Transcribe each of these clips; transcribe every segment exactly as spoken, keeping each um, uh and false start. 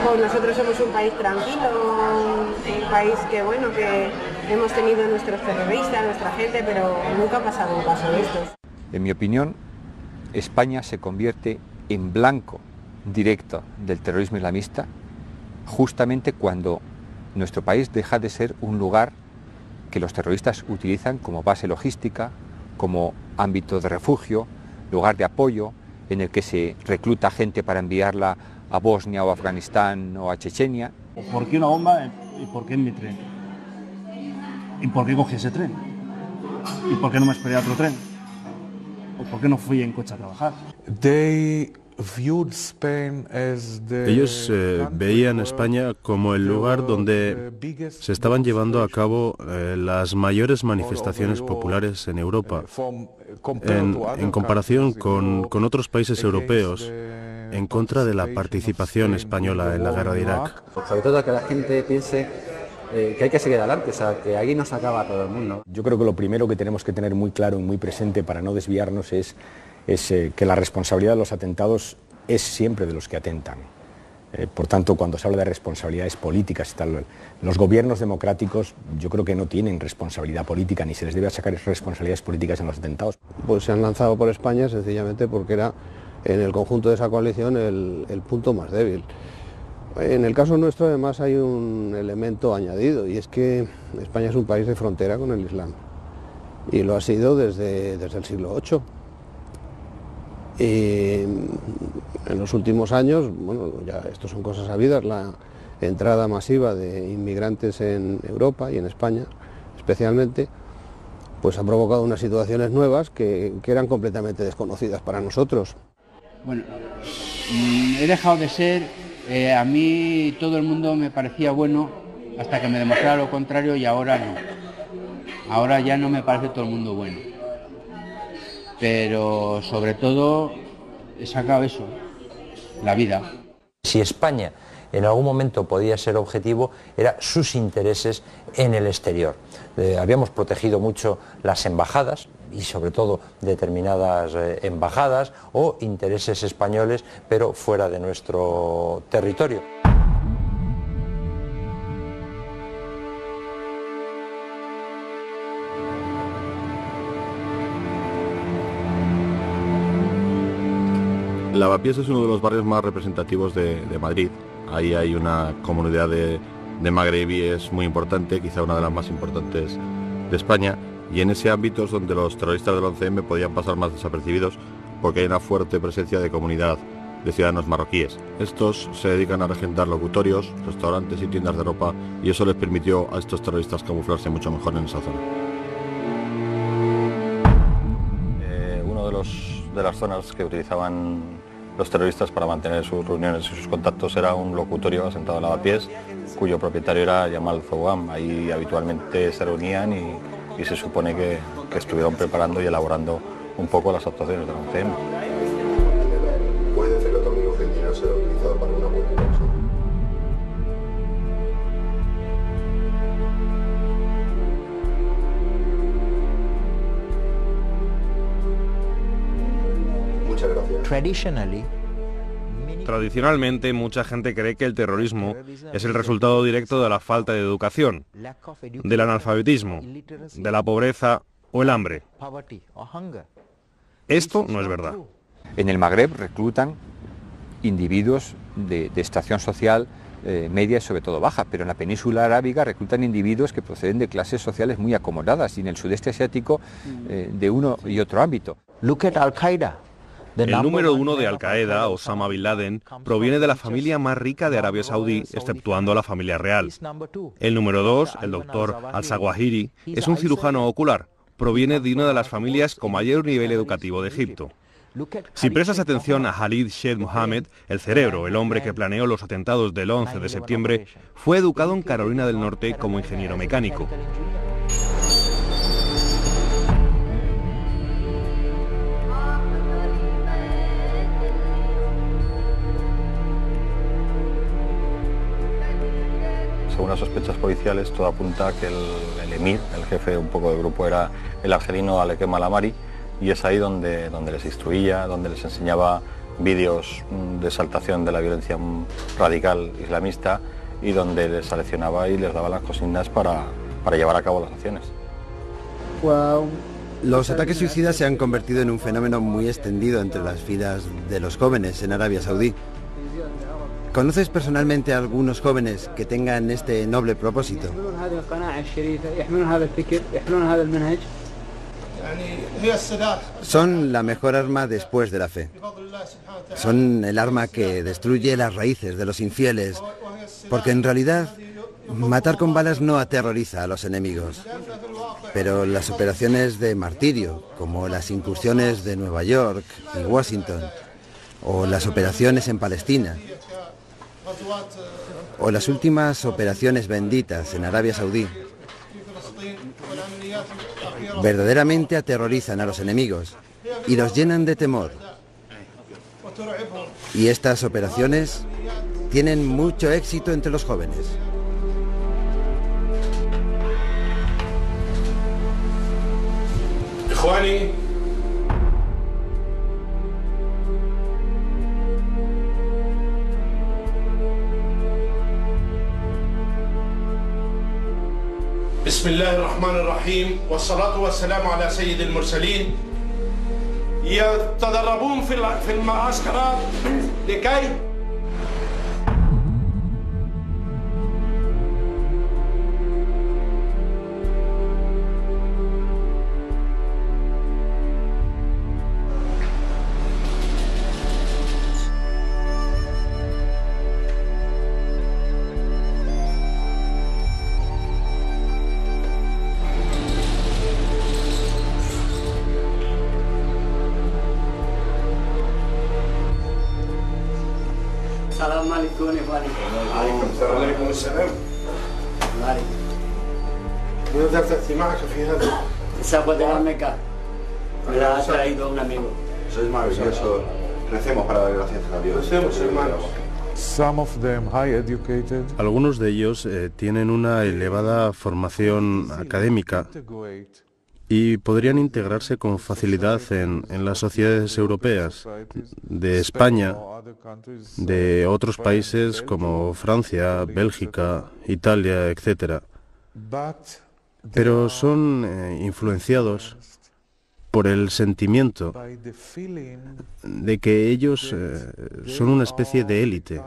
Pues nosotros somos un país tranquilo, un país que bueno, que hemos tenido nuestros terroristas, nuestra gente, pero nunca ha pasado un caso de estos. En mi opinión, España se convierte en blanco directo del terrorismo islamista justamente cuando nuestro país deja de ser un lugar que los terroristas utilizan como base logística, como ámbito de refugio, lugar de apoyo, en el que se recluta gente para enviarla a Bosnia o Afganistán o a Chechenia. ¿Por qué una bomba y por qué en mi tren? ¿Y por qué cogí ese tren? ¿Y por qué no me esperé a otro tren? ¿O por qué no fui en coche a trabajar? They Ellos eh, veían España como el lugar donde se estaban llevando a cabo eh, las mayores manifestaciones populares en Europa, en, en comparación con, con otros países europeos, en contra de la participación española en la guerra de Irak. Sobre todo que la gente piense eh, que hay que seguir adelante, o sea, que aquí no se acaba todo el mundo. Yo creo que lo primero que tenemos que tener muy claro y muy presente para no desviarnos es es eh, que la responsabilidad de los atentados es siempre de los que atentan. Eh, por tanto, cuando se habla de responsabilidades políticas y tal, los gobiernos democráticos yo creo que no tienen responsabilidad política ni se les debe sacar responsabilidades políticas en los atentados. Pues se han lanzado por España sencillamente porque era en el conjunto de esa coalición el, el punto más débil. En el caso nuestro además hay un elemento añadido y es que España es un país de frontera con el Islam y lo ha sido desde, desde el siglo ocho. Y en los últimos años, bueno, ya esto son cosas sabidas, la entrada masiva de inmigrantes en Europa y en España especialmente, pues ha provocado unas situaciones nuevas que, que eran completamente desconocidas para nosotros. Bueno, he dejado de ser, eh, a mí todo el mundo me parecía bueno hasta que me demostrara lo contrario y ahora no. Ahora ya no me parece todo el mundo bueno. Pero sobre todo he sacado eso, la vida. Si España en algún momento podía ser objetivo, era sus intereses en el exterior. Eh, habíamos protegido mucho las embajadas y sobre todo determinadas eh, embajadas o intereses españoles, pero fuera de nuestro territorio. Lavapiés es uno de los barrios más representativos de, de Madrid. Ahí hay una comunidad de, de magrebíes muy importante, quizá una de las más importantes de España, y en ese ámbito es donde los terroristas del once eme podían pasar más desapercibidos porque hay una fuerte presencia de comunidad de ciudadanos marroquíes. Estos se dedican a regentar locutorios, restaurantes y tiendas de ropa y eso les permitió a estos terroristas camuflarse mucho mejor en esa zona. Eh, uno de, los, de las zonas que utilizaban los terroristas para mantener sus reuniones y sus contactos era un locutorio asentado en Lavapiés, cuyo propietario era Yamal Zouam. Ahí habitualmente se reunían y, y se supone que, que estuvieron preparando y elaborando un poco las actuaciones del once eme. Puede hacerlo también objetivo ser utilizado para una buena causa. Muchas gracias. Tradicionalmente, mucha gente cree que el terrorismo es el resultado directo de la falta de educación, del analfabetismo, de la pobreza o el hambre. Esto no es verdad. En el Magreb reclutan individuos de, de extracción social eh, media y sobre todo baja, pero en la península arábiga reclutan individuos que proceden de clases sociales muy acomodadas y en el sudeste asiático eh, de uno y otro ámbito. Look at Al-Qaeda. El número uno de Al-Qaeda, Osama Bin Laden, proviene de la familia más rica de Arabia Saudí, exceptuando a la familia real. El número dos, el doctor Al-Zawahiri, es un cirujano ocular. Proviene de una de las familias con mayor nivel educativo de Egipto. Si prestas atención a Khalid Sheikh Mohammed, el cerebro, el hombre que planeó los atentados del once de septiembre, fue educado en Carolina del Norte como ingeniero mecánico. Según las sospechas policiales, todo apunta a que el, el emir, el jefe un poco del grupo, era el argelino Alekem Alamari, y es ahí donde, donde les instruía, donde les enseñaba vídeos de exaltación de la violencia radical islamista y donde les seleccionaba y les daba las consignas para, para llevar a cabo las acciones. Los ataques suicidas se han convertido en un fenómeno muy extendido entre las filas de los jóvenes en Arabia Saudí. ¿Conoces personalmente a algunos jóvenes que tengan este noble propósito? Son la mejor arma después de la fe. Son el arma que destruye las raíces de los infieles, porque en realidad matar con balas no aterroriza a los enemigos. Pero las operaciones de martirio, como las incursiones de Nueva York y Washington, o las operaciones en Palestina, o las últimas operaciones benditas en Arabia Saudí, verdaderamente aterrorizan a los enemigos y los llenan de temor. Y estas operaciones tienen mucho éxito entre los jóvenes. إخواني بسم الله الرحمن الرحيم والصلاة والسلام على سيد المرسلين يتدربون في في المعسكرات لكي السلام عليكم يا اخواني. وعليكم السلام. وعليكم السلام. ماذا تأتي معك في هذا؟ Saco de la Meca. Me la ha traído un amigo. Eso es maravilloso. Recemos para dar gracias a Dios. Recemos, hermanos. Algunos de ellos eh, tienen una elevada formación académica y podrían integrarse con facilidad en, en las sociedades europeas, de España, de otros países como Francia, Bélgica, Italia, etcétera. Pero son eh, influenciados por el sentimiento de que ellos eh, son una especie de élite,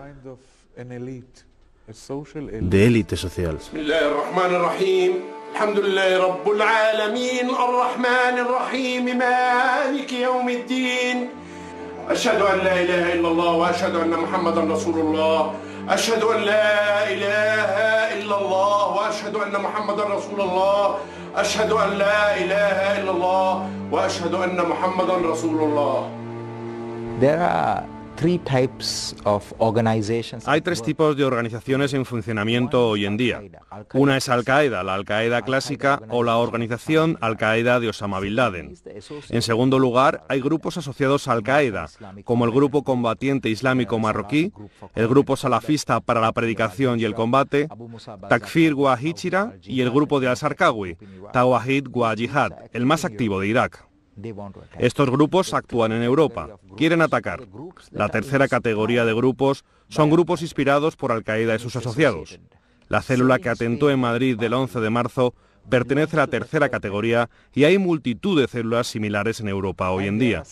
de élite social. الحمد لله رب العالمين الرحمن الرحيم مالك يوم الدين أشهد أن لا إله إلا الله وأشهد أن محمدا رسول الله أشهد أن لا إله إلا الله وأشهد أن محمدا رسول الله أشهد أن لا إله إلا الله وأشهد أن محمدا رسول الله. There are three types of organizations. Hay tres tipos de organizaciones en funcionamiento hoy en día. Una es Al-Qaeda, la Al-Qaeda clásica o la organización Al-Qaeda de Osama Bin Laden. En segundo lugar, hay grupos asociados a Al-Qaeda, como el Grupo Combatiente Islámico Marroquí, el Grupo Salafista para la Predicación y el Combate, Takfir wa Hijra y el Grupo de Al-Sarkawi, Tawahid wa Jihad, el más activo de Irak. Estos grupos actúan en Europa, quieren atacar. La tercera categoría de grupos son grupos inspirados por Al-Qaeda y sus asociados. La célula que atentó en Madrid del once de marzo pertenece a la tercera categoría y hay multitud de células similares en Europa hoy en día.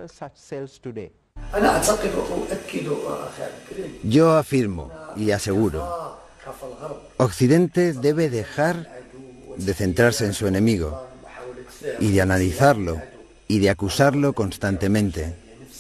Yo afirmo y aseguro, Occidente debe dejar de centrarse en su enemigo y de analizarlo y de acusarlo constantemente.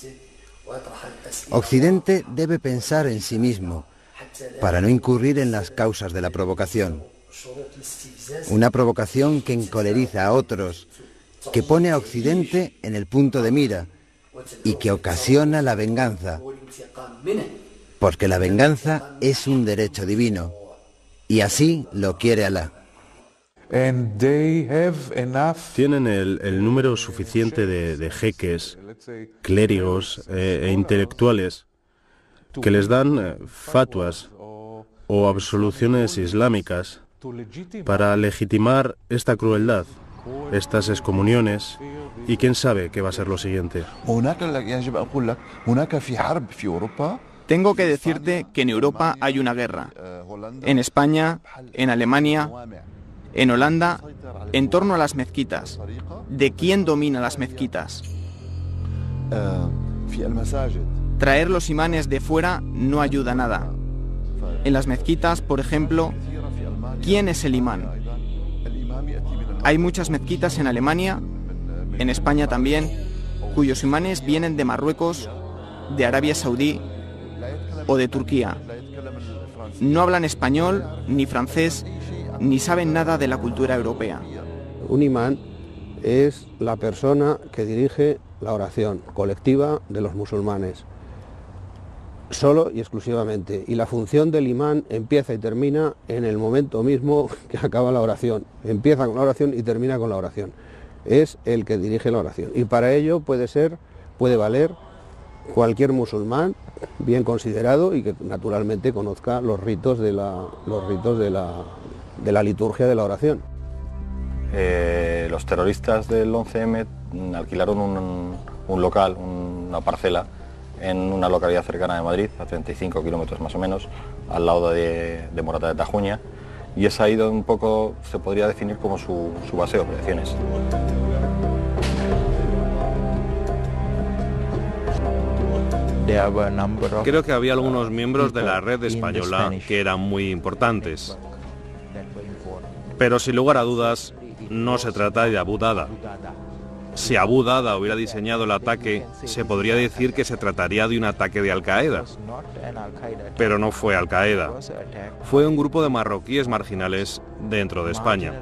Occidente debe pensar en sí mismo para no incurrir en las causas de la provocación. Una provocación que encoleriza a otros, que pone a Occidente en el punto de mira y que ocasiona la venganza, porque la venganza es un derecho divino y así lo quiere Alá. Tienen el, el número suficiente de, de jeques, clérigos eh, e intelectuales que les dan eh, fatuas o absoluciones islámicas para legitimar esta crueldad estas excomuniones, y quién sabe qué va a ser lo siguiente. Tengo que decirte que en Europa hay una guerra. En España, en Alemania, en Holanda, en torno a las mezquitas. ¿De quién domina las mezquitas? Traer los imanes de fuera no ayuda a nada. En las mezquitas, por ejemplo, ¿quién es el imán? Hay muchas mezquitas en Alemania, en España también, cuyos imanes vienen de Marruecos, de Arabia Saudí o de Turquía. No hablan español, ni francés, ni saben nada de la cultura europea. Un imán es la persona que dirige la oración colectiva de los musulmanes, solo y exclusivamente. Y la función del imán empieza y termina en el momento mismo que acaba la oración. Empieza con la oración y termina con la oración. Es el que dirige la oración. Y para ello puede ser, puede valer cualquier musulmán bien considerado y que naturalmente conozca los ritos de la, los ritos de la, de la liturgia de la oración. Eh, los terroristas del once eme alquilaron un, un local, una parcela, en una localidad cercana de Madrid, a treinta y cinco kilómetros más o menos, al lado de, de Morata de Tajuña, y es ahí donde un poco se podría definir como su, su base de operaciones. Creo que había algunos miembros de la red española que eran muy importantes, pero sin lugar a dudas no se trata de Abu Dada. Si Abu Dada hubiera diseñado el ataque, se podría decir que se trataría de un ataque de Al-Qaeda, pero no fue Al-Qaeda, fue un grupo de marroquíes marginales dentro de España.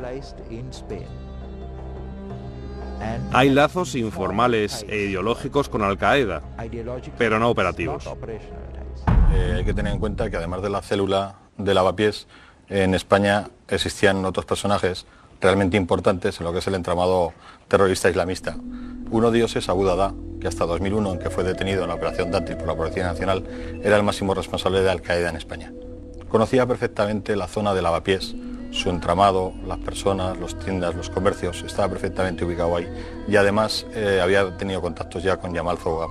Hay lazos informales e ideológicos con Al-Qaeda, pero no operativos. Eh, hay que tener en cuenta que además de la célula de Lavapiés, en España existían otros personajes realmente importantes en lo que es el entramado terrorista islamista. Uno de ellos es Abu Dada, que hasta dos mil uno, en que fue detenido en la operación Dátil por la Policía Nacional, era el máximo responsable de Al-Qaeda en España. Conocía perfectamente la zona de Lavapiés, su entramado, las personas, las tiendas, los comercios, estaba perfectamente ubicado ahí, y además eh, había tenido contactos ya con Yamal Zougham.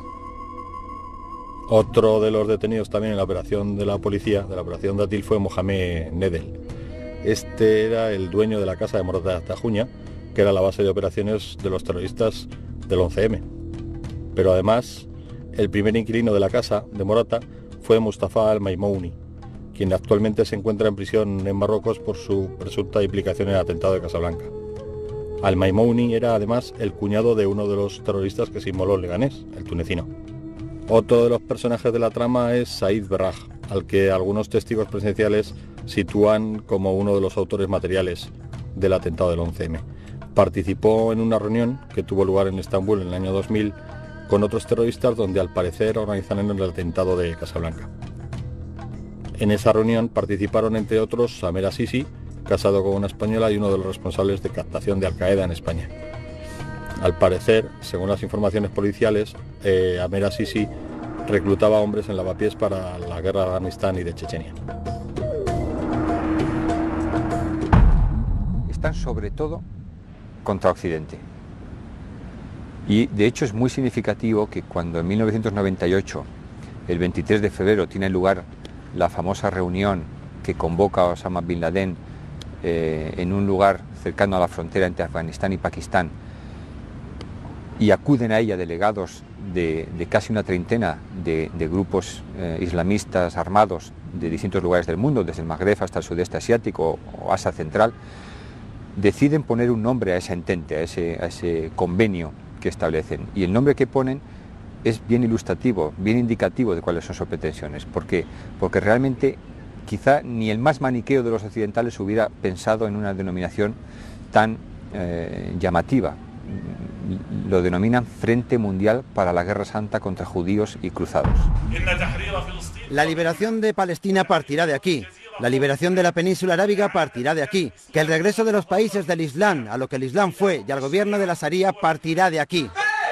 Otro de los detenidos también en la operación de la policía, de la operación Dátil, fue Mohamed Nedel. Este era el dueño de la casa de Morata de Tajuña, que era la base de operaciones de los terroristas del once eme. Pero además, el primer inquilino de la casa de Morata fue Mustafa al-Maimouni, quien actualmente se encuentra en prisión en Marruecos por su presunta implicación en el atentado de Casablanca. Al-Maimouni era además el cuñado de uno de los terroristas que se inmoló en Leganés, el tunecino. Otro de los personajes de la trama es Said Berraj, al que algunos testigos presenciales sitúan como uno de los autores materiales del atentado del once eme. Participó en una reunión que tuvo lugar en Estambul en el año dos mil con otros terroristas donde al parecer organizaron el atentado de Casablanca. En esa reunión participaron entre otros Samer Asisi, casado con una española y uno de los responsables de captación de Al-Qaeda en España. Al parecer, según las informaciones policiales, eh, Amer Asisi reclutaba hombres en Lavapiés para la guerra de Afganistán y de Chechenia. Están sobre todo contra Occidente. Y de hecho es muy significativo que cuando en mil novecientos noventa y ocho, el veintitrés de febrero, tiene lugar la famosa reunión que convoca a Osama Bin Laden eh, en un lugar cercano a la frontera entre Afganistán y Pakistán, y acuden a ella delegados de, de casi una treintena de, de grupos eh, islamistas armados de distintos lugares del mundo, desde el Magreb hasta el sudeste asiático o Asia Central, deciden poner un nombre a ese entente, a ese, a ese convenio que establecen. Y el nombre que ponen es bien ilustrativo, bien indicativo de cuáles son sus pretensiones. ¿Por qué? Porque realmente quizá ni el más maniqueo de los occidentales hubiera pensado en una denominación tan eh, llamativa. Lo denominan Frente Mundial para la Guerra Santa contra Judíos y Cruzados. La liberación de Palestina partirá de aquí. La liberación de la península arábiga partirá de aquí. Que el regreso de los países del Islam a lo que el Islam fue y al gobierno de la Sharia partirá de aquí.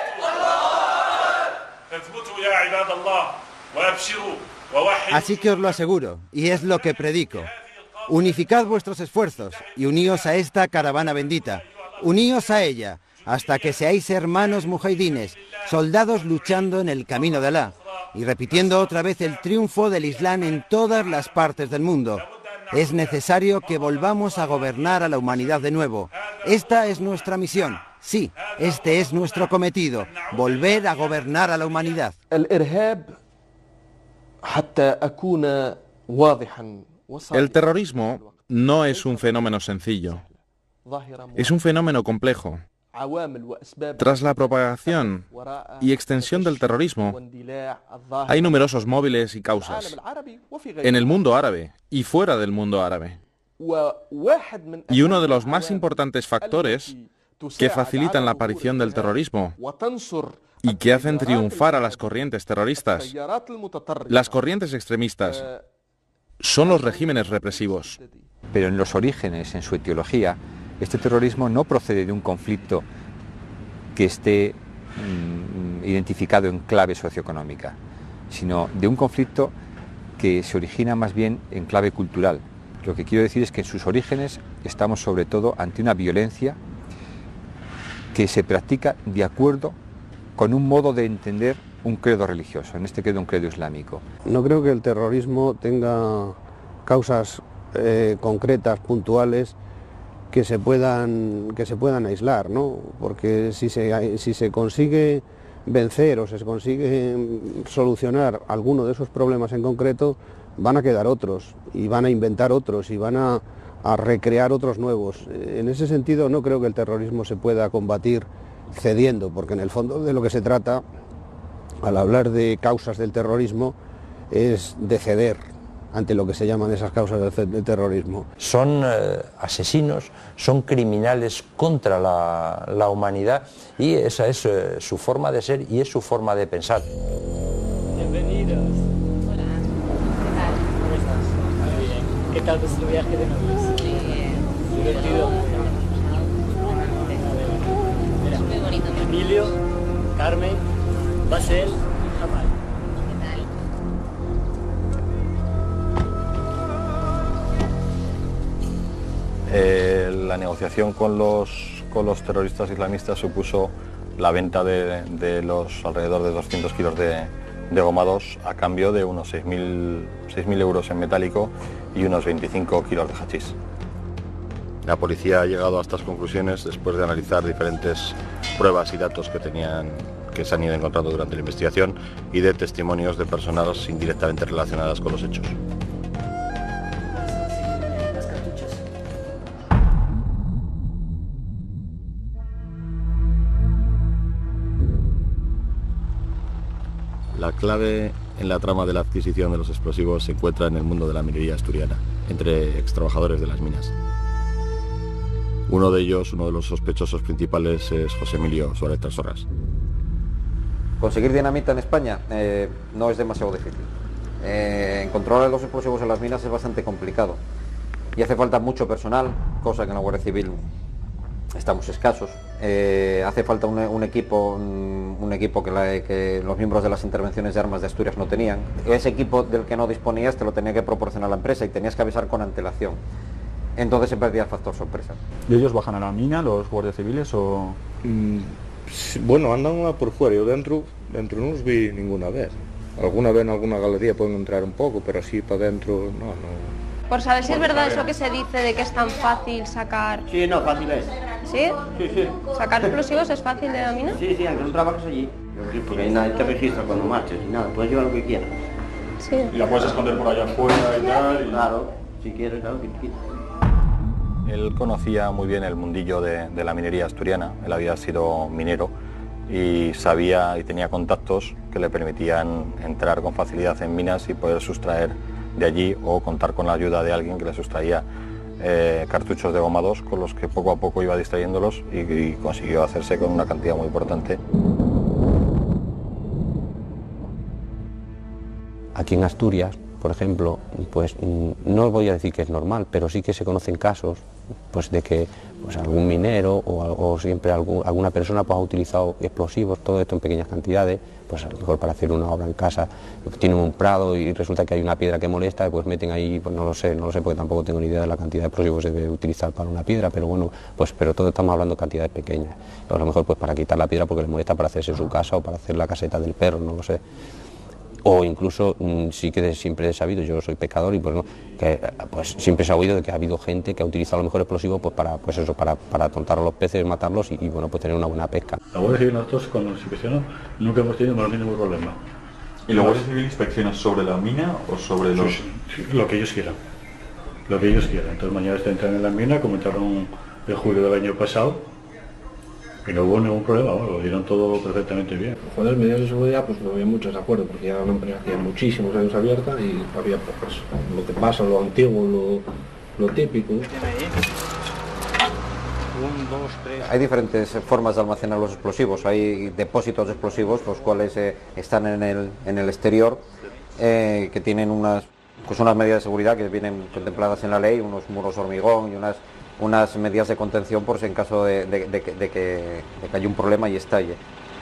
Así que os lo aseguro, y es lo que predico. Unificad vuestros esfuerzos y uníos a esta caravana bendita. uníos a ella, hasta que seáis hermanos mujahidines, soldados luchando en el camino de Alá, y repitiendo otra vez el triunfo del Islam en todas las partes del mundo. Es necesario que volvamos a gobernar a la humanidad de nuevo. Esta es nuestra misión. Sí, este es nuestro cometido, volver a gobernar a la humanidad. El terrorismo no es un fenómeno sencillo, es un fenómeno complejo. Tras la propagación y extensión del terrorismo, hay numerosos móviles y causas, en el mundo árabe y fuera del mundo árabe. Y uno de los más importantes factores que facilitan la aparición del terrorismo y que hacen triunfar a las corrientes terroristas, las corrientes extremistas, son los regímenes represivos. Pero en los orígenes, en su etiología, este terrorismo no procede de un conflicto que esté mmm, identificado en clave socioeconómica, sino de un conflicto que se origina más bien en clave cultural. Lo que quiero decir es que en sus orígenes estamos sobre todo ante una violencia que se practica de acuerdo con un modo de entender un credo religioso, en este credo un credo islámico. No creo que el terrorismo tenga causas eh, concretas, puntuales, que se puedan, que se puedan aislar, ¿no? Porque si se, si se consigue vencer o se consigue solucionar alguno de esos problemas en concreto, van a quedar otros, y van a inventar otros, y van a, a recrear otros nuevos. En ese sentido no creo que el terrorismo se pueda combatir cediendo, porque en el fondo de lo que se trata, al hablar de causas del terrorismo, es de ceder ante lo que se llaman esas causas del terrorismo. Son eh, asesinos, son criminales contra la, la humanidad, y esa es eh, su forma de ser y es su forma de pensar. Bienvenidos. Hola. ¿Qué tal? ¿Cómo estás? Muy bien. ¿Qué tal vuestro viaje de novios? Sí. ¿Divertido? Mira, muy bonito. Emilio, Carmen, Basel, Amal. Eh, la negociación con los, con los terroristas islamistas supuso la venta de, de los alrededor de doscientos kilos de, de gomados a cambio de unos seis mil euros en metálico y unos veinticinco kilos de hachís. La policía ha llegado a estas conclusiones después de analizar diferentes pruebas y datos que, tenían, que se han ido encontrando durante la investigación y de testimonios de personas indirectamente relacionadas con los hechos. La clave en la trama de la adquisición de los explosivos se encuentra en el mundo de la minería asturiana, entre extrabajadores de las minas. Uno de ellos, uno de los sospechosos principales, es José Emilio Suárez Trasorras. Conseguir dinamita en España eh, no es demasiado difícil. Eh, controlar los explosivos en las minas es bastante complicado y hace falta mucho personal, cosa que en la Guardia Civil estamos escasos. Eh, hace falta un, un equipo un, un equipo que, la, que los miembros de las intervenciones de armas de Asturias no tenían. Ese equipo del que no disponías te lo tenía que proporcionar la empresa y tenías que avisar con antelación. Entonces se perdía el factor sorpresa. ¿Y ellos bajan a la mina, los guardias civiles, o...? Mm, bueno, andan por fuera. Yo dentro, dentro no los vi ninguna vez. Alguna vez en alguna galería pueden entrar un poco, pero así para dentro no, no. Por saber si es verdad eso que se dice de que es tan fácil sacar... Sí, no, fácil es. ¿Sí? Sí, sí. ¿Sacar explosivos es fácil de la mina? Sí, sí, aunque no trabajes allí. Sí, porque ahí nadie te registra cuando marches y nada, puedes llevar lo que quieras. Sí. Y la puedes esconder por allá afuera y tal. Y... Claro, si quieres, claro, que quieras. Él conocía muy bien el mundillo de, de la minería asturiana, él había sido minero y sabía y tenía contactos que le permitían entrar con facilidad en minas y poder sustraer de allí o contar con la ayuda de alguien que le sustraía eh, cartuchos de gomados con los que poco a poco iba distrayéndolos y, y consiguió hacerse con una cantidad muy importante. Aquí en Asturias, por ejemplo, pues no voy a decir que es normal, pero sí que se conocen casos pues de que pues algún minero o, o siempre algún, alguna persona pues ha utilizado explosivos, todo esto en pequeñas cantidades, pues a lo mejor para hacer una obra en casa, tienen un prado y resulta que hay una piedra que molesta, pues meten ahí, pues no lo sé, no lo sé porque tampoco tengo ni idea de la cantidad de explosivos que se debe utilizar para una piedra, pero bueno, pues pero todo estamos hablando de cantidades pequeñas, a lo mejor pues para quitar la piedra porque les molesta para hacerse su casa o para hacer la caseta del perro, no lo sé. O incluso mmm, sí que siempre he sabido, yo soy pescador y pues no, que pues siempre se ha oído de que ha habido gente que ha utilizado a lo mejor explosivos pues para pues eso, para, para atontar a los peces, matarlos y, y bueno pues tener una buena pesca. La Guardia Civil nosotros cuando nos inspeccionó nunca hemos tenido el mínimo problema. ¿Y la Guardia Civil inspecciona sobre la mina o sobre los...? Sí, sí, lo que ellos quieran, lo que ellos quieran. Entonces mañana entran en la mina, como entraron en julio del año pasado, y no hubo ningún problema, bueno, lo dieron todo perfectamente bien. Con las medidas de seguridad pues no había mucho desacuerdo, porque ya la empresa hacía muchísimos años abierta y había pues, lo que pasa, lo antiguo, lo, lo típico. Hay diferentes formas de almacenar los explosivos, hay depósitos de explosivos, los cuales eh, están en el, en el exterior, eh, que tienen unas, pues unas medidas de seguridad que vienen contempladas en la ley, unos muros hormigón y unas unas medidas de contención por si en caso de, de, de, de, que, de que haya un problema y estalle.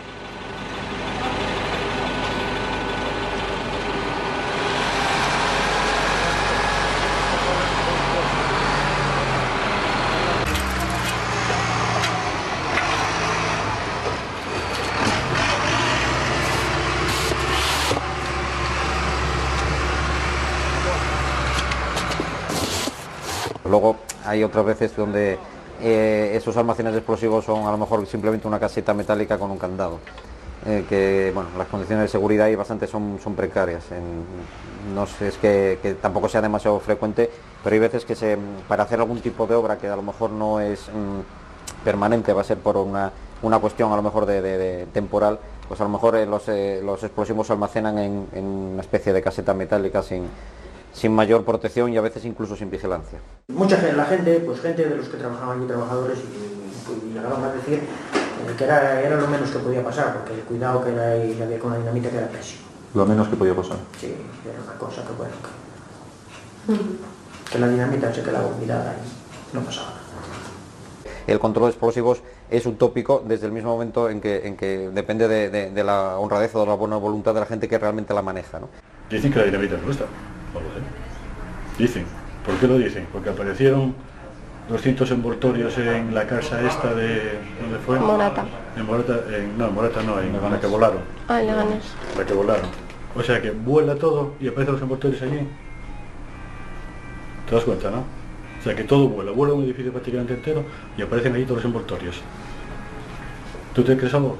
Luego hay otras veces donde eh, esos almacenes de explosivos son a lo mejor simplemente una caseta metálica con un candado, eh, que bueno, las condiciones de seguridad ahí bastante son, son precarias. En, no sé, es que, que tampoco sea demasiado frecuente, pero hay veces que se, para hacer algún tipo de obra que a lo mejor no es mm, permanente, va a ser por una, una cuestión a lo mejor de, de, de temporal, pues a lo mejor eh, los, eh, los explosivos se almacenan en, en una especie de caseta metálica sin sin mayor protección y a veces incluso sin vigilancia. Mucha gente, la gente, pues gente de los que trabajaban allí, trabajadores, y, y llegaron a decir eh, que era, era lo menos que podía pasar, porque el cuidado que era y había con la dinamita que era pésimo. Lo menos que podía pasar. Sí, era una cosa que bueno, que, que la dinamita se quedaba olvidada y no pasaba nada. El control de explosivos es utópico desde el mismo momento en que, en que depende de, de, de la honradez o de la buena voluntad de la gente que realmente la maneja, ¿no? Dicen que la dinamita es nuestra. No lo sé. Dicen. ¿Por qué lo dicen? Porque aparecieron doscientos envoltorios en la casa esta de... ¿Dónde fue? Morata. En Morata, en, no, en Morata no, en, en la que volaron. Ah, en Leganés. La que volaron. O sea que vuela todo y aparecen los envoltorios allí. ¿Te das cuenta, no? O sea que todo vuela, vuela un edificio prácticamente entero y aparecen allí todos los envoltorios. ¿Tú te crees algo?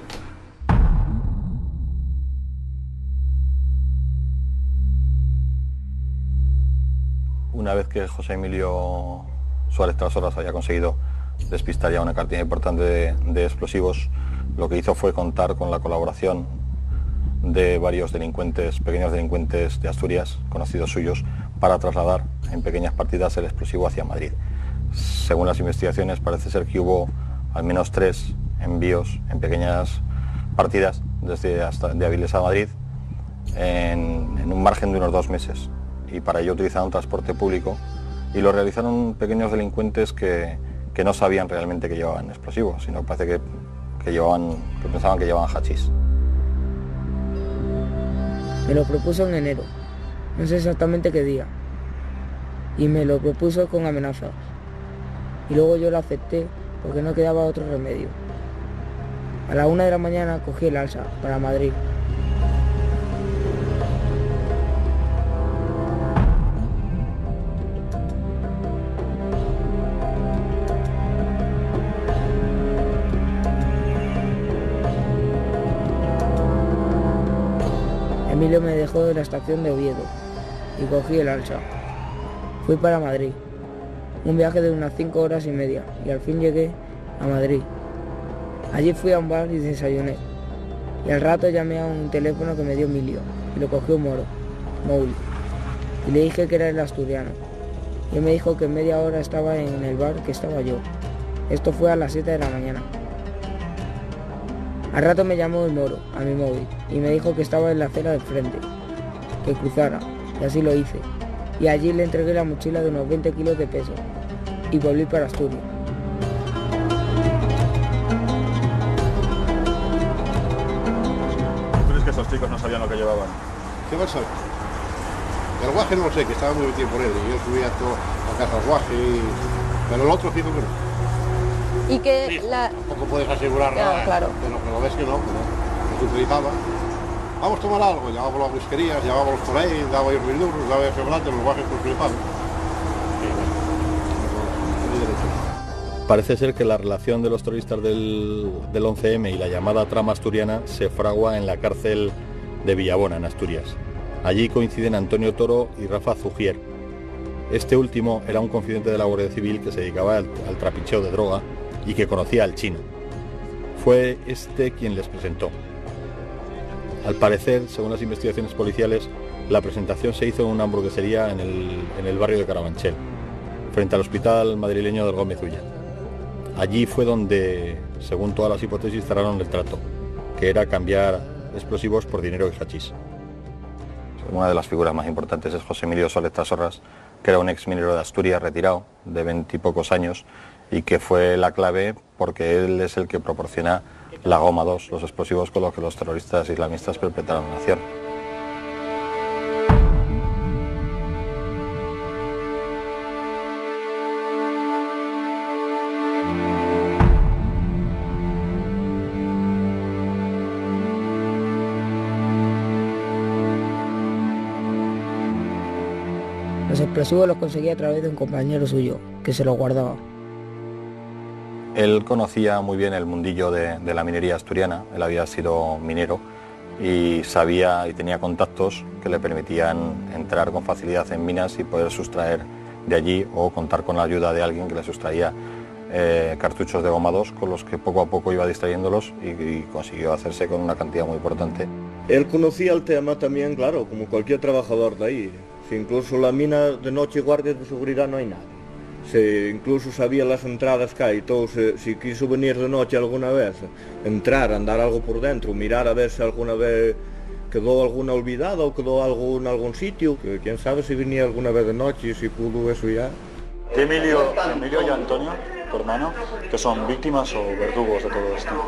Una vez que José Emilio Suárez Trasoras había conseguido despistar ya una cantidad importante de, de explosivos, lo que hizo fue contar con la colaboración de varios delincuentes, pequeños delincuentes de Asturias, conocidos suyos, para trasladar en pequeñas partidas el explosivo hacia Madrid. Según las investigaciones, parece ser que hubo al menos tres envíos en pequeñas partidas desde hasta de Avilés a Madrid en, en un margen de unos dos meses. Y para ello utilizaron transporte público y lo realizaron pequeños delincuentes que, que no sabían realmente que llevaban explosivos, sino que parece que, que, llevaban, que pensaban que llevaban hachís. Me lo propuso en enero, no sé exactamente qué día, y me lo propuso con amenazas. Y luego yo lo acepté porque no quedaba otro remedio. A la una de la mañana cogí el alsa para Madrid. Emilio me dejó en la estación de Oviedo y cogí el alsa. Fui para Madrid, un viaje de unas cinco horas y media, y al fin llegué a Madrid. Allí fui a un bar y desayuné, y al rato llamé a un teléfono que me dio Emilio, y lo cogió un moro, móvil, y le dije que era el asturiano, y él me dijo que en media hora estaba en el bar que estaba yo. Esto fue a las siete de la mañana. Al rato me llamó el moro a mi móvil y me dijo que estaba en la acera del frente, que cruzara, y así lo hice. Y allí le entregué la mochila de unos veinte kilos de peso y volví para Asturias. los chicos no sabían lo que llevaban? ¿Qué vas a saber? El guaje no lo sé, que estaba muy metido por él y yo subía todo a casa al guaje, y... pero el otro fijo que no. Y que Sí, la... tampoco puedes asegurar Claro, nada, claro. pero, pero ves que no, que no, que se utilizaba. Vamos a tomar algo, llevábamos las whiskerías, llevábamos por ahí, daba yo mil duros, daba yo chocolate, los guajes por flipados. Parece ser que la relación de los terroristas del, del once eme y la llamada trama asturiana se fragua en la cárcel de Villabona, en Asturias. Allí coinciden Antonio Toro y Rafa Zugier. Este último era un confidente de la Guardia Civil que se dedicaba al, al trapicheo de droga y que conocía al chino. Fue este quien les presentó. Al parecer, según las investigaciones policiales, la presentación se hizo en una hamburguesería en el, en el barrio de Carabanchel, frente al hospital madrileño del Gómez Ulla. Allí fue donde, según todas las hipótesis, cerraron el trato, que era cambiar explosivos por dinero y hachís. Una de las figuras más importantes es José Emilio Soles Tasorras, que era un ex minero de Asturias retirado, de veintipocos años, y que fue la clave porque él es el que proporciona la goma dos, los explosivos con los que los terroristas islamistas perpetraron la acción. Los explosivos los conseguía a través de un compañero suyo, que se los guardaba. Él conocía muy bien el mundillo de, de la minería asturiana, él había sido minero y sabía y tenía contactos que le permitían entrar con facilidad en minas y poder sustraer de allí o contar con la ayuda de alguien que le sustraía eh, cartuchos de goma dos con los que poco a poco iba distrayéndolos y, y consiguió hacerse con una cantidad muy importante. Él conocía el tema también, claro, como cualquier trabajador de ahí. Si incluso la mina de noche guardias de seguridad no hay nadie. Se incluso sabía las entradas que hay, todo, se, si quiso venir de noche alguna vez, entrar, andar algo por dentro, mirar a ver si alguna vez quedó alguna olvidada o quedó algo en algún sitio, que quién sabe si venía alguna vez de noche y si pudo eso ya. Emilio, Emilio y Antonio, tu hermano, que son víctimas o verdugos de todo esto.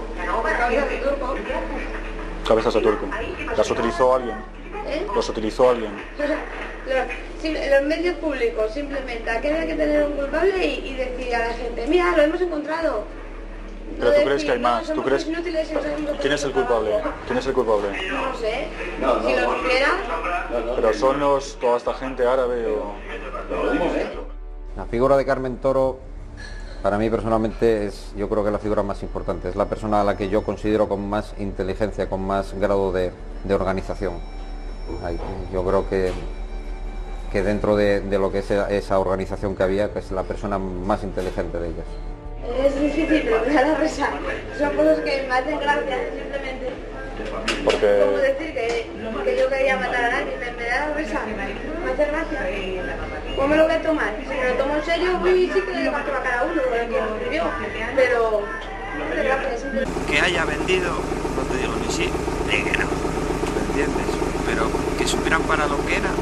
Cabezas de turco. ¿Las utilizó alguien? ¿Eh? ¿Los utilizó alguien? Los, sim- los medios públicos, simplemente, aquí había que tener un culpable y, y decir a la gente, mira, lo hemos encontrado. No Pero tú crees decir, que hay no, más, tú somos crees... unos inútiles y no sabemos lo que ¿Quién es el hemos culpable? trabajado. ¿Quién es el culpable? No sé, si lo supiera, ¿Pero son los, toda esta gente árabe o...? La figura de Carmen Toro, para mí personalmente, es yo creo que la figura más importante. Es la persona a la que yo considero con más inteligencia, con más grado de, de organización. Ay, Yo creo que, que dentro de, de lo que es esa organización que había, que es la persona más inteligente de ellas. es difícil, pero me da la risa. Son cosas que me hacen gracia, simplemente. Porque... Como decir que, que yo quería matar a nadie, me, me da la risa, me hace gracia. ¿Cómo me lo voy a tomar? Si me lo tomo en serio, uy, sí que le parto la cara a uno, el que murió, pero me hace gracia, simplemente. Que haya vendido, no te digo ni sí ni que no, ¿me entiendes? Pero que supieran para lo que era.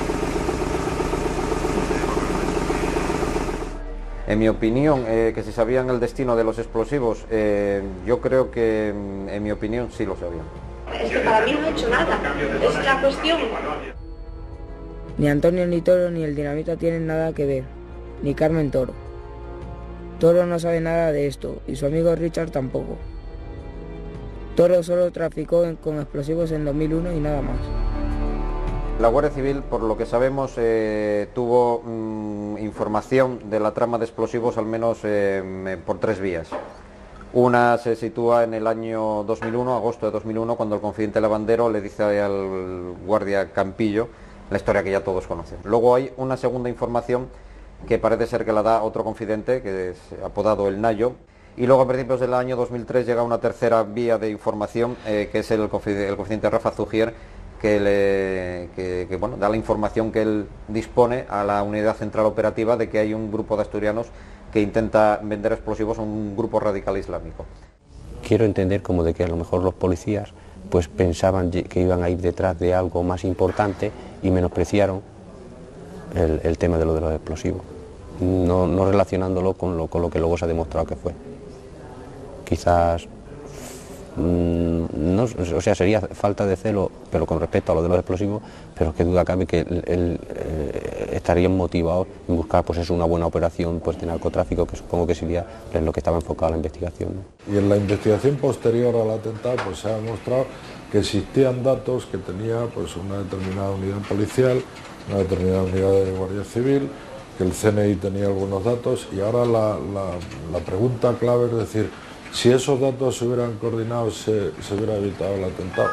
En mi opinión, eh, que si sabían el destino de los explosivos, eh, yo creo que, en mi opinión, sí lo sabían. Es que para mí no he hecho nada, es la cuestión. Ni Antonio ni Toro ni el Dinamita tienen nada que ver, ni Carmen Toro. Toro no sabe nada de esto y su amigo Richard tampoco. Toro solo traficó en- con explosivos en dos mil uno y nada más. La Guardia Civil, por lo que sabemos, eh, tuvo mm, información de la trama de explosivos al menos eh, por tres vías. Una se sitúa en el año dos mil uno, agosto de dos mil uno, cuando el confidente Lavandero le dice al guardia Campillo la historia que ya todos conocen. Luego hay una segunda información que parece ser que la da otro confidente, que es apodado El Nayo. Y luego a principios del año dos mil tres llega una tercera vía de información, eh, que es el confidente, el confidente Rafa Zugier, que, le, que, que bueno, da la información que él dispone a la unidad central operativa de que hay un grupo de asturianos que intenta vender explosivos a un grupo radical islámico. Quiero entender como de que a lo mejor los policías pues pensaban que iban a ir detrás de algo más importante y menospreciaron el, el tema de lo de los explosivos, no, no relacionándolo con lo, con lo que luego se ha demostrado que fue. Quizás mmm, no, o sea, sería falta de celo, pero con respecto a lo de los explosivos, pero qué duda cabe que él, él, eh, estarían motivados en buscar pues eso, una buena operación pues de narcotráfico, que supongo que sería en lo que estaba enfocada la investigación, ¿no? Y en la investigación posterior al atentado pues se ha demostrado que existían datos que tenía pues una determinada unidad policial, una determinada unidad de Guardia Civil, que el C N I tenía algunos datos, y ahora la, la, la pregunta clave es decir, si esos datos se hubieran coordinado, se, se hubiera evitado el atentado.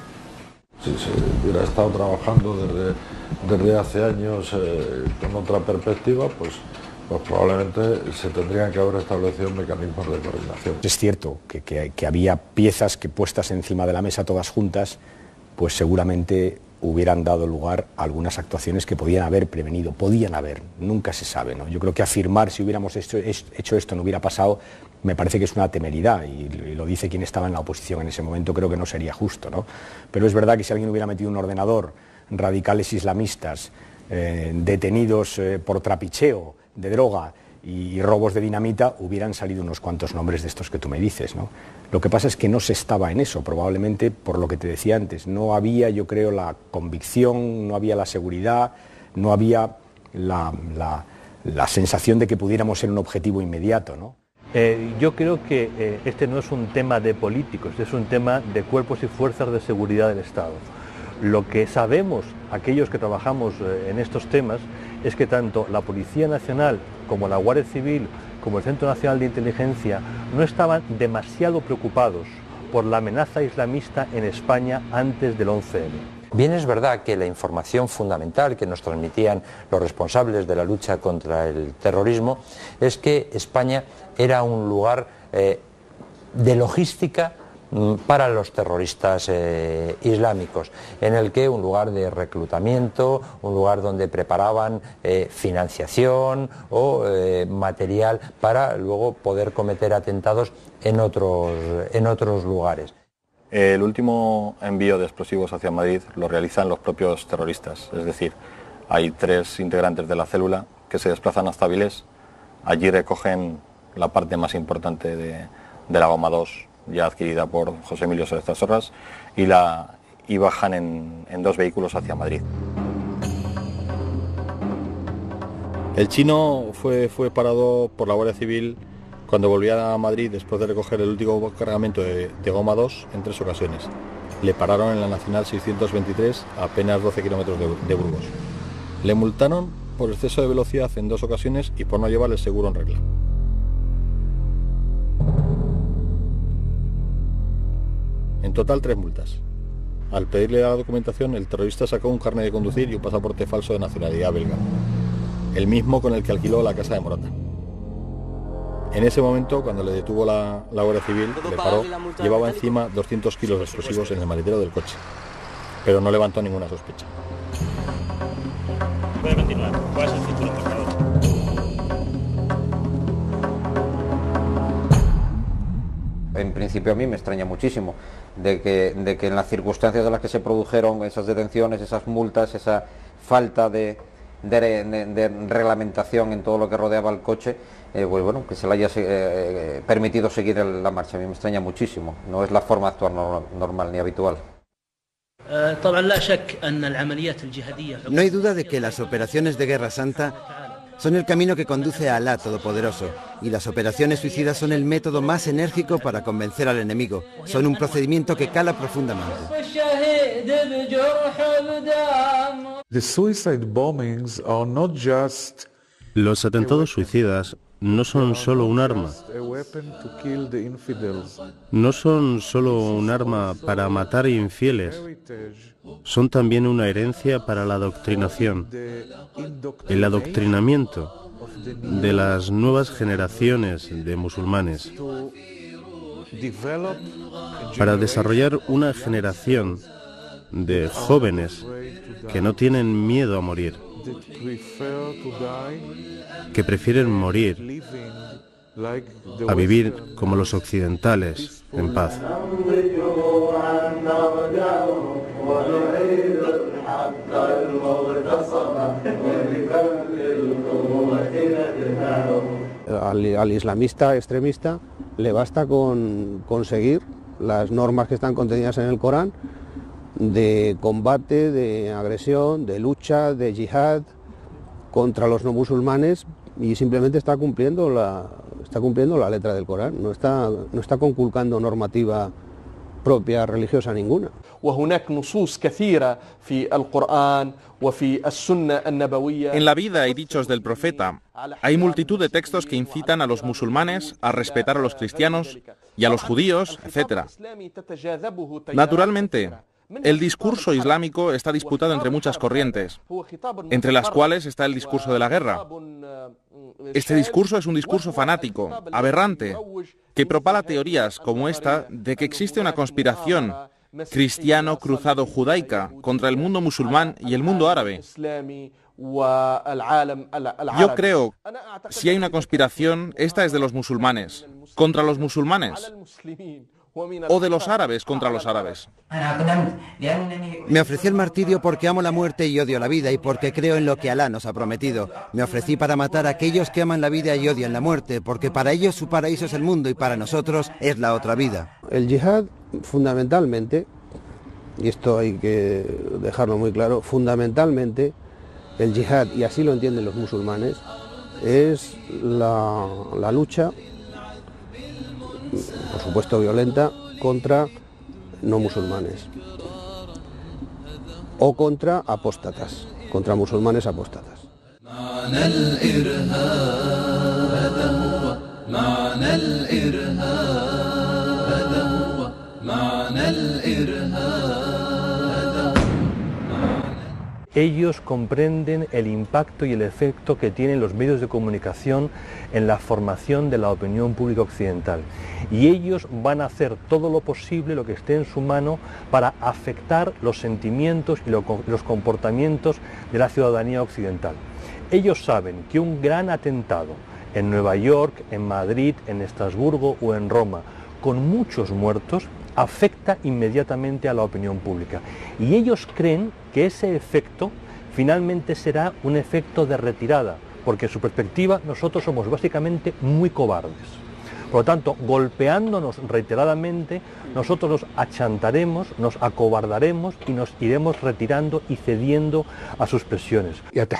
Si se hubiera estado trabajando desde, desde hace años eh, con otra perspectiva, pues, pues probablemente se tendrían que haber establecido mecanismos de coordinación. Es cierto que, que, que había piezas que puestas encima de la mesa todas juntas, pues seguramente hubieran dado lugar a algunas actuaciones que podían haber prevenido, podían haber, nunca se sabe, ¿no? Yo creo que afirmar si hubiéramos hecho, hecho esto no hubiera pasado, me parece que es una temeridad, y, y lo dice quien estaba en la oposición en ese momento, creo que no sería justo, ¿no? Pero es verdad que si alguien hubiera metido un ordenador, radicales islamistas, eh, detenidos eh, por trapicheo de droga y, y robos de dinamita, hubieran salido unos cuantos nombres de estos que tú me dices, ¿no? Lo que pasa es que no se estaba en eso, probablemente por lo que te decía antes, no había, yo creo, la convicción, no había la seguridad, no había la, la, la sensación de que pudiéramos ser un objetivo inmediato, ¿no? Eh, yo creo que eh, este no es un tema de políticos, es un tema de cuerpos y fuerzas de seguridad del Estado. Lo que sabemos, aquellos que trabajamos eh, en estos temas, es que tanto la Policía Nacional como la Guardia Civil, como el Centro Nacional de Inteligencia, no estaban demasiado preocupados por la amenaza islamista en España antes del once eme. Bien es verdad que la información fundamental que nos transmitían los responsables de la lucha contra el terrorismo es que España era un lugar eh, de logística para los terroristas eh, islámicos, en el que un lugar de reclutamiento, un lugar donde preparaban eh, financiación o eh, material para luego poder cometer atentados en otros, en otros lugares. El último envío de explosivos hacia Madrid lo realizan los propios terroristas, es decir, hay tres integrantes de la célula que se desplazan hasta Avilés, allí recogen la parte más importante de, de la goma dos, ya adquirida por José Emilio Soler Sorras, y, la, y bajan en, en dos vehículos hacia Madrid. El chino fue, fue parado por la Guardia Civil cuando volvía a Madrid después de recoger el último cargamento de, de goma dos en tres ocasiones. Le pararon en la Nacional seiscientos veintitrés a apenas doce kilómetros de, de Burgos. Le multaron por exceso de velocidad en dos ocasiones y por no llevar el seguro en regla. En total, tres multas. Al pedirle la documentación, el terrorista sacó un carnet de conducir y un pasaporte falso de nacionalidad belga, el mismo con el que alquiló la casa de Morata. En ese momento, cuando le detuvo la, la Guardia Civil, le paró, llevaba encima doscientos kilos de explosivos en el maletero del coche, pero no levantó ninguna sospecha. Puede continuar. ¿Cuál es el futuro, por favor? En principio a mí me extraña muchísimo de que, de que en las circunstancias de las que se produjeron esas detenciones, esas multas, esa falta de, de, de, de reglamentación en todo lo que rodeaba el coche, eh, pues bueno, que se le haya eh, permitido seguir el, la marcha. A mí me extraña muchísimo, no es la forma de actuar no, normal ni habitual. No hay duda de que las operaciones de Guerra Santa son el camino que conduce a Alá Todopoderoso, y las operaciones suicidas son el método más enérgico para convencer al enemigo. Son un procedimiento que cala profundamente. Los atentados suicidas no son solo un arma. No son solo un arma para matar infieles. Son también una herencia para la adoctrinación. El adoctrinamiento de las nuevas generaciones de musulmanes. Para desarrollar una generación de jóvenes que no tienen miedo a morir, que prefieren morir a vivir como los occidentales, en paz. Al, al islamista extremista le basta con conseguir las normas que están contenidas en el Corán de combate, de agresión, de lucha, de yihad contra los no musulmanes, y simplemente está cumpliendo la, está cumpliendo la letra del Corán, no está, no está conculcando normativa propia religiosa ninguna. En la vida y dichos del profeta hay multitud de textos que incitan a los musulmanes a respetar a los cristianos y a los judíos, etcétera. Naturalmente, el discurso islámico está disputado entre muchas corrientes, entre las cuales está el discurso de la guerra. Este discurso es un discurso fanático, aberrante, que propala teorías como esta de que existe una conspiración cristiano-cruzado-judaica contra el mundo musulmán y el mundo árabe. Yo creo, si hay una conspiración, esta es de los musulmanes, contra los musulmanes, o de los árabes contra los árabes. Me ofrecí el martirio porque amo la muerte y odio la vida, y porque creo en lo que Alá nos ha prometido. Me ofrecí para matar a aquellos que aman la vida y odian la muerte, porque para ellos su paraíso es el mundo y para nosotros es la otra vida. El yihad, fundamentalmente, y esto hay que dejarlo muy claro, fundamentalmente el yihad, y así lo entienden los musulmanes, es la, la lucha, por supuesto violenta, contra no musulmanes o contra apóstatas, contra musulmanes apóstatas. Ellos comprenden el impacto y el efecto que tienen los medios de comunicación en la formación de la opinión pública occidental. Y ellos van a hacer todo lo posible, lo que esté en su mano, para afectar los sentimientos y los comportamientos de la ciudadanía occidental. Ellos saben que un gran atentado en Nueva York, en Madrid, en Estrasburgo o en Roma, con muchos muertos, afecta inmediatamente a la opinión pública. Y ellos creen que ese efecto finalmente será un efecto de retirada, porque en su perspectiva nosotros somos básicamente muy cobardes. Por lo tanto, golpeándonos reiteradamente, nosotros nos achantaremos, nos acobardaremos y nos iremos retirando y cediendo a sus presiones.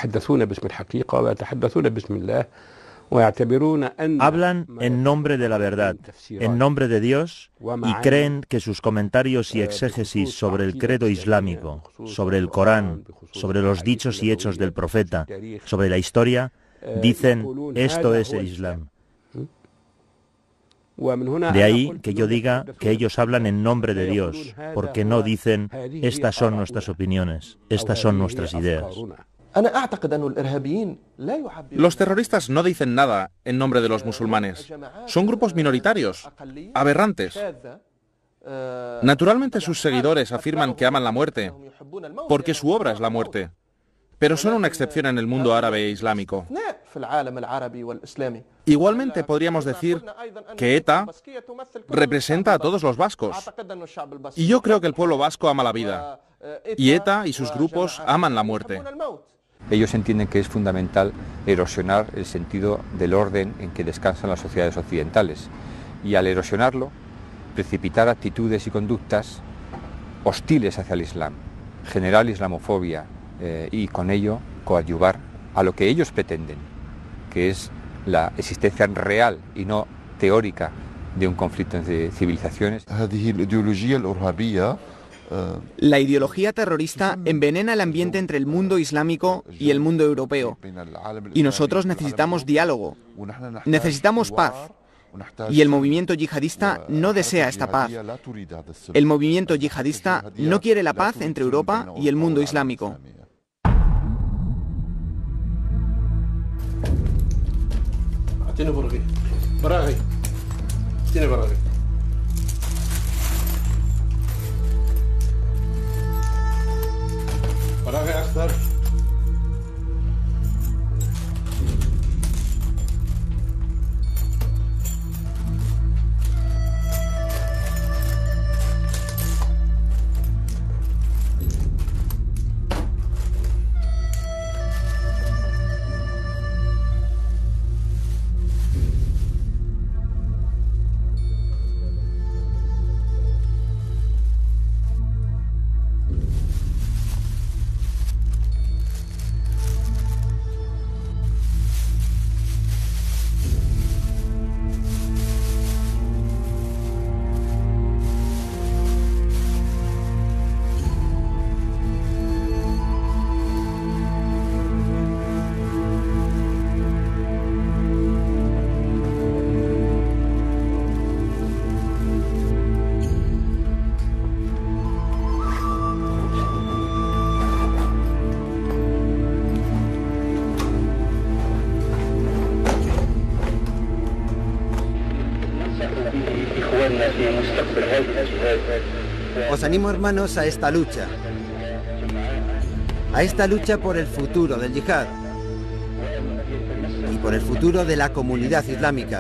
Hablan en nombre de la verdad, en nombre de Dios, y creen que sus comentarios y exégesis sobre el credo islámico, sobre el Corán, sobre los dichos y hechos del profeta, sobre la historia, dicen, esto es el Islam. De ahí que yo diga que ellos hablan en nombre de Dios, porque no dicen, estas son nuestras opiniones, estas son nuestras ideas. Los terroristas no dicen nada en nombre de los musulmanes. Son grupos minoritarios, aberrantes. Naturalmente sus seguidores afirman que aman la muerte, porque su obra es la muerte. Pero son una excepción en el mundo árabe e islámico. Igualmente podríamos decir que ETA representa a todos los vascos. Y yo creo que el pueblo vasco ama la vida. Y ETA y sus grupos aman la muerte. Ellos entienden que es fundamental erosionar el sentido del orden en que descansan las sociedades occidentales y al erosionarlo, precipitar actitudes y conductas hostiles hacia el Islam, generar islamofobia eh, y con ello coadyuvar a lo que ellos pretenden, que es la existencia real y no teórica de un conflicto entre civilizaciones. La ideología terrorista envenena el ambiente entre el mundo islámico y el mundo europeo. Y nosotros necesitamos diálogo, necesitamos paz. Y el movimiento yihadista no desea esta paz. El movimiento yihadista no quiere la paz entre Europa y el mundo islámico. Tiene por aquí. Para aquí. Tiene para aquí. Para gastar. Os animo, hermanos, a esta lucha, a esta lucha por el futuro del yihad y por el futuro de la comunidad islámica,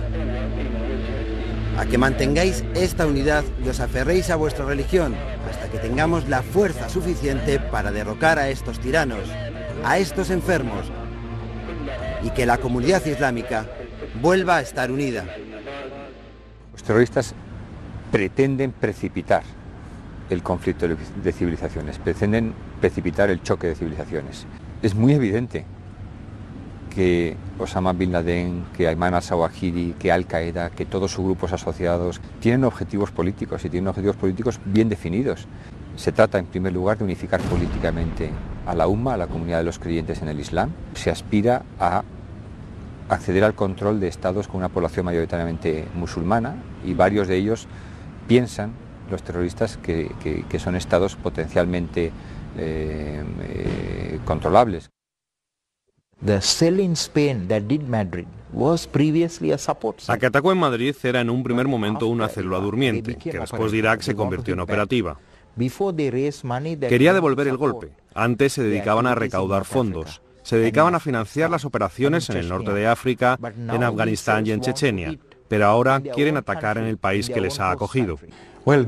a que mantengáis esta unidad y os aferréis a vuestra religión hasta que tengamos la fuerza suficiente para derrocar a estos tiranos, a estos enfermos, y que la comunidad islámica vuelva a estar unida. Los terroristas pretenden precipitar el conflicto de civilizaciones, pretenden precipitar el choque de civilizaciones. Es muy evidente que Osama Bin Laden, que Ayman al-Zawahiri, que Al-Qaeda, que todos sus grupos asociados tienen objetivos políticos y tienen objetivos políticos bien definidos. Se trata, en primer lugar, de unificar políticamente a la Umma, a la comunidad de los creyentes en el Islam. Se aspira a acceder al control de estados con una población mayoritariamente musulmana, y varios de ellos piensan, los terroristas, que, que, que son estados potencialmente eh, eh, controlables. The cell in Spain that did Madrid was previously a support cell. La que atacó en Madrid era en un primer momento una célula durmiente, que después de Irak se convirtió en operativa. Quería devolver el golpe. Antes se dedicaban a recaudar fondos. Se dedicaban a financiar las operaciones en el norte de África, en Afganistán y en Chechenia. Pero ahora quieren atacar en el país que les ha acogido. El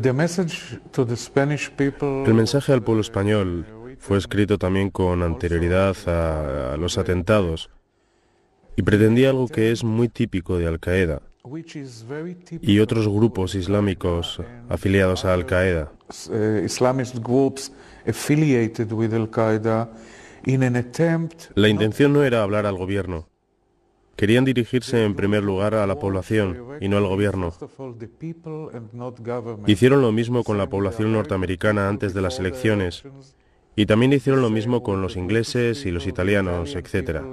mensaje al pueblo español fue escrito también con anterioridad a, a los atentados y pretendía algo que es muy típico de Al-Qaeda y otros grupos islámicos afiliados a Al-Qaeda. La intención no era hablar al gobierno. Querían dirigirse en primer lugar a la población y no al gobierno. Hicieron lo mismo con la población norteamericana antes de las elecciones y también hicieron lo mismo con los ingleses y los italianos, etcétera.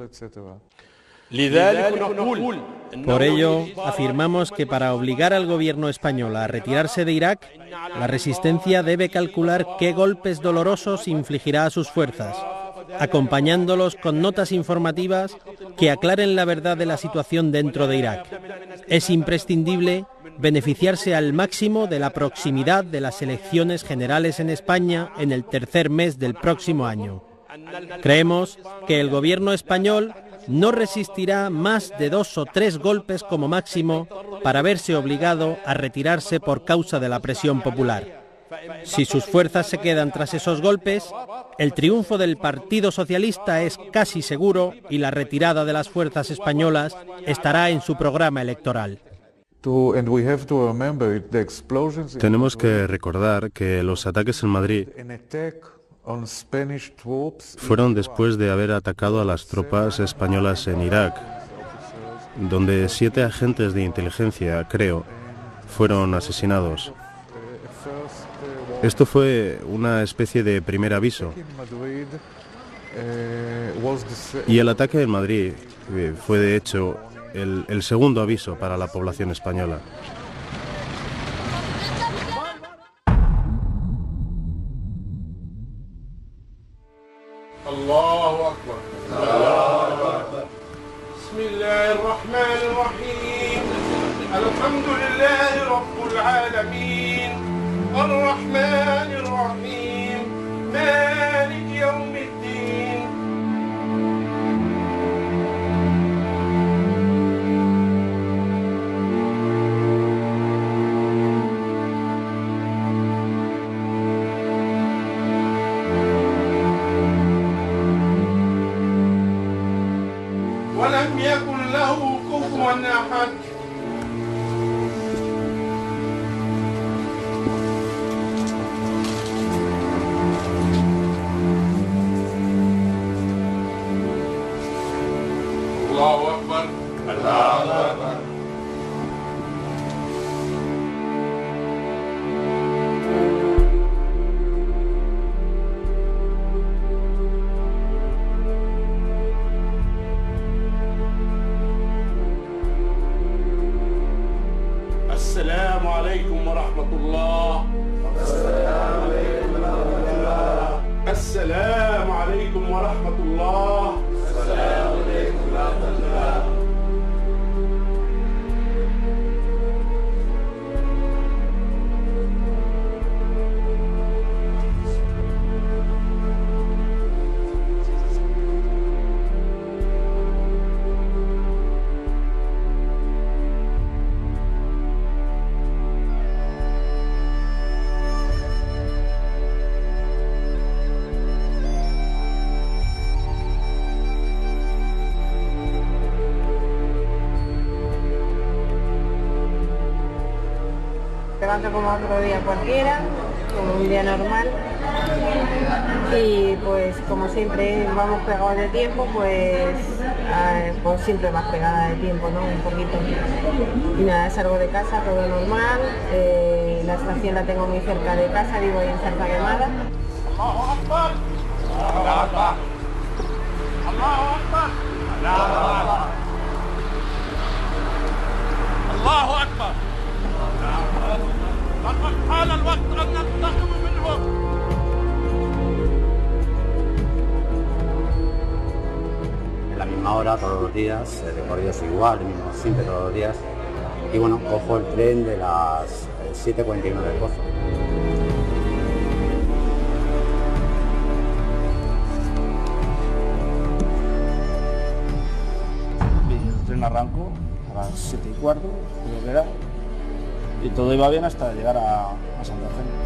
Por ello, afirmamos que para obligar al gobierno español a retirarse de Irak, la resistencia debe calcular qué golpes dolorosos infligirá a sus fuerzas, acompañándolos con notas informativas que aclaren la verdad de la situación dentro de Irak. Es imprescindible beneficiarse al máximo de la proximidad de las elecciones generales en España en el tercer mes del próximo año. Creemos que el gobierno español no resistirá más de dos o tres golpes como máximo para verse obligado a retirarse por causa de la presión popular. Si sus fuerzas se quedan tras esos golpes, el triunfo del Partido Socialista es casi seguro y la retirada de las fuerzas españolas estará en su programa electoral. Tenemos que recordar que los ataques en Madrid fueron después de haber atacado a las tropas españolas en Irak, donde siete agentes de inteligencia, creo, fueron asesinados. Esto fue una especie de primer aviso. Y el ataque en Madrid fue, de hecho, el, el segundo aviso para la población española. Allahu Akbar. Allahu Akbar. Bismillahirrahmanirrahim. Alhamdulillahi Rabbil Alamin. Ar-Rahmanir-Rahim. Malik Yawmiddin. ولم يكن له كفوا أحد. الله أكبر. الله أكبر. السلام عليكم ورحمة الله. السلام عليكم ورحمة الله. السلام عليكم ورحمة الله. السلام عليكم ورحمة الله. levanto como otro día cualquiera, como un día normal. Y pues como siempre vamos pegados de tiempo, pues, eh, pues siempre más pegada de tiempo, ¿no? Un poquito. Y nada, salgo de casa, todo normal. Eh, la estación la tengo muy cerca de casa, vivo ahí en Santa Quemada. Allahu Akbar. Allahu Akbar. Allahu Akbar. Allahu Akbar. لقد حان الوقت أن ننتقم منهم. En la misma hora, todos los días, el recorrido es igual, el mismo siempre todos los días. Y bueno, cojo el tren de las siete cuarenta y nueve del Pozo. El tren arrancó a las siete y cuarto, creo que era, y todo iba bien hasta llegar a, a Santa Fe.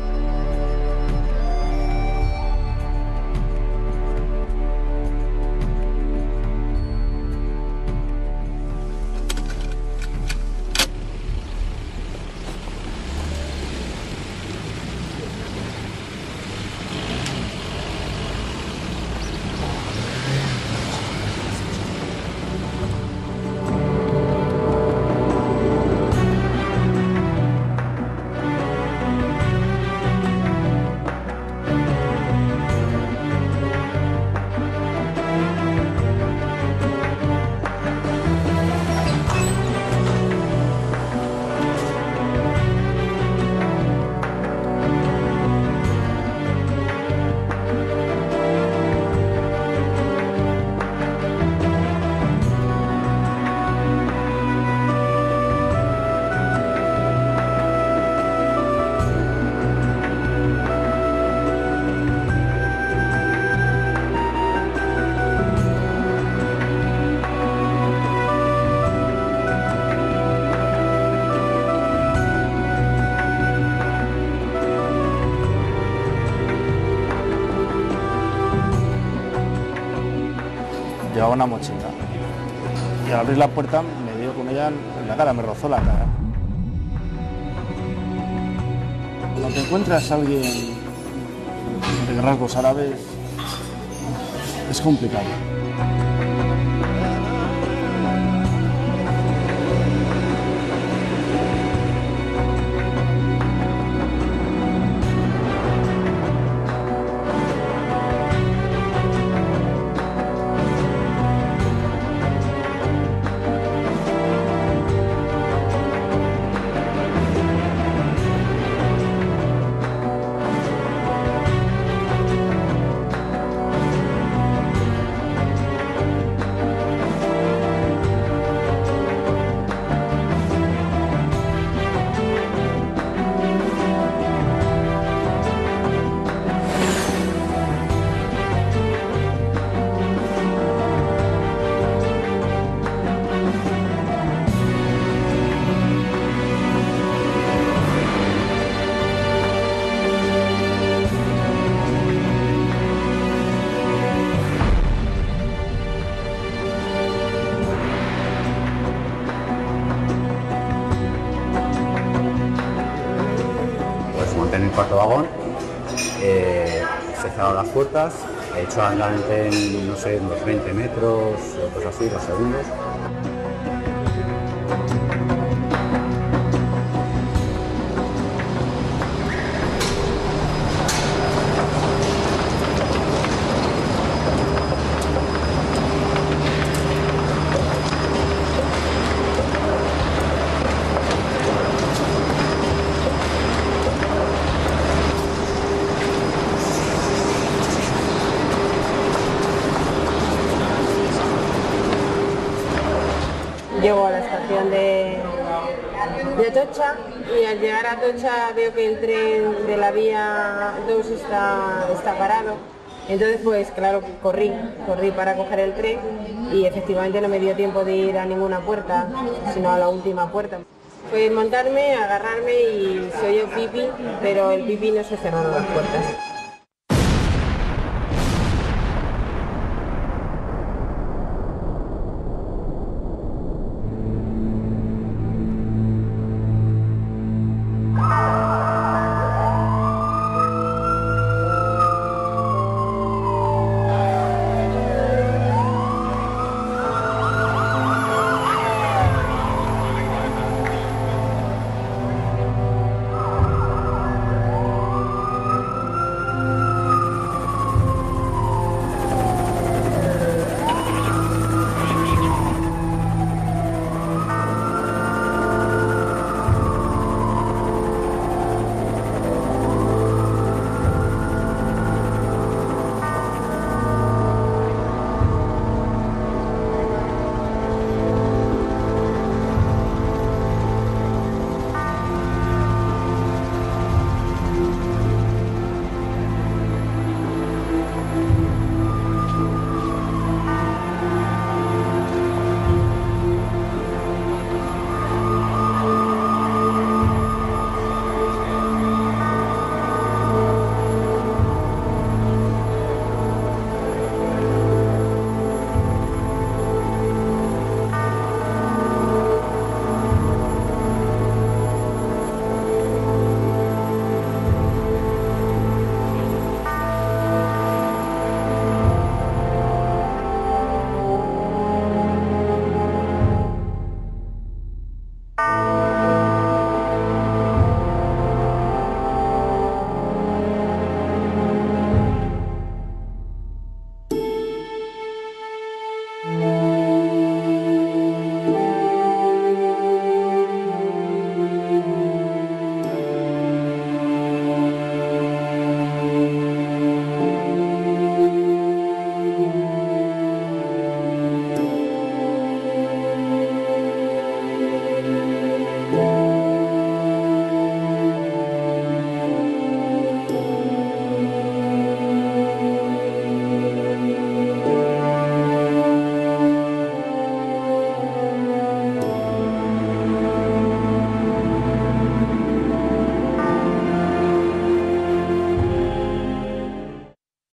Llevaba una mochila y al abrir la puerta me dio con ella en la cara, me rozó la cara. Cuando te encuentras a alguien de rasgos árabes es complicado. En el cuarto vagón, eh, se cerraron las puertas, he hecho andar el tren, no sé, unos veinte metros, o cosas así, dos segundos. Llego a la estación de, de Atocha y al llegar a Atocha veo que el tren de la vía dos está, está parado. Entonces pues claro, corrí, corrí para coger el tren y efectivamente no me dio tiempo de ir a ninguna puerta, sino a la última puerta. Fue montarme, agarrarme y se oyó pipi, pero el pipi no se cerraron las puertas.